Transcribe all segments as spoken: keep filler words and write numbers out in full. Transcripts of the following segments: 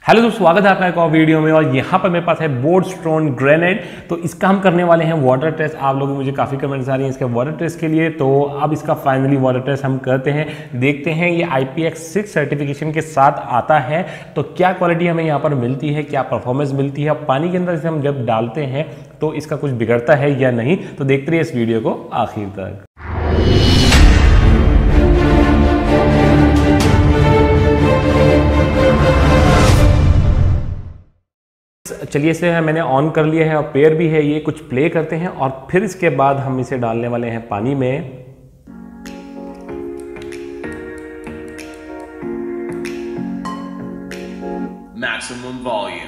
Hello दोस्तों, स्वागत है आपका एक और वीडियो में। और यहाँ पर मेरे पास है बोर्डस्टोन ग्रेनाइट। तो इसका हम करने वाले हैं वाटर टेस्ट। आप लोगों को मुझे काफ़ी कमेंट्स आ रही हैं इसके वाटर टेस्ट के लिए, तो अब इसका फाइनली वाटर टेस्ट हम करते हैं। देखते हैं ये I P X six certification के साथ आता है तो क्या क्वालिटी हमें यहाँ पर मिलती है, क्या परफॉर्मेंस मिलती है। पानी के अंदर इसे हम जब डालते हैं तो इसका कुछ बिगड़ता है या नहीं, तो देखते रहिए इस वीडियो को आखिर तक। चलिए, इसे मैंने ऑन कर लिया है और पेयर भी है, ये कुछ प्ले करते हैं और फिर इसके बाद हम इसे डालने वाले हैं पानी में। Maximum volume.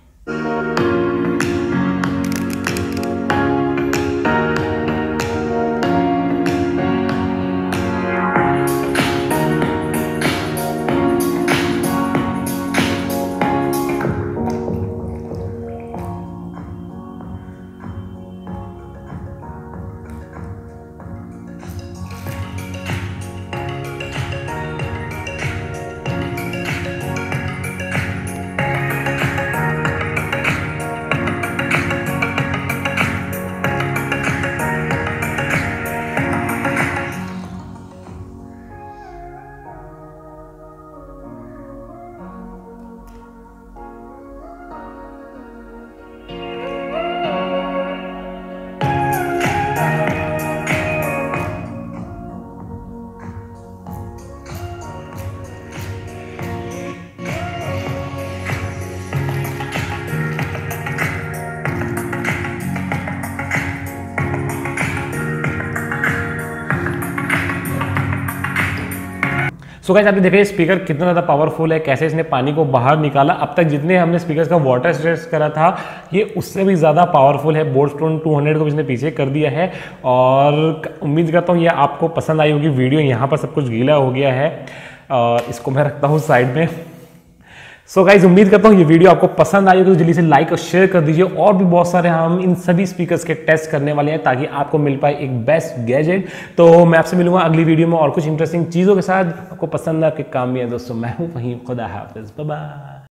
सो गाइस, आपने देखा स्पीकर कितना ज़्यादा पावरफुल है, कैसे इसने पानी को बाहर निकाला। अब तक जितने हमने स्पीकर्स का वाटर टेस्ट करा था ये उससे भी ज़्यादा पावरफुल है। बोर्डस्टोन टू हंड्रेड को इसने पीछे कर दिया है और उम्मीद करता हूँ ये आपको पसंद आई होगी वीडियो। यहाँ पर सब कुछ गीला हो गया है और इसको मैं रखता हूँ साइड में। सो गाइज, उम्मीद करता हूँ ये वीडियो आपको पसंद आई होगी, तो जल्दी से लाइक और शेयर कर दीजिए। और भी बहुत सारे हम इन सभी स्पीकर्स के टेस्ट करने वाले हैं ताकि आपको मिल पाए एक बेस्ट गैजेट। तो मैं आपसे मिलूंगा अगली वीडियो में और कुछ इंटरेस्टिंग चीज़ों के साथ। आपको पसंद है, आपके काम में है दोस्तों। मैं हूँ वहीं, खुदा हाफिज़, बाय बाय।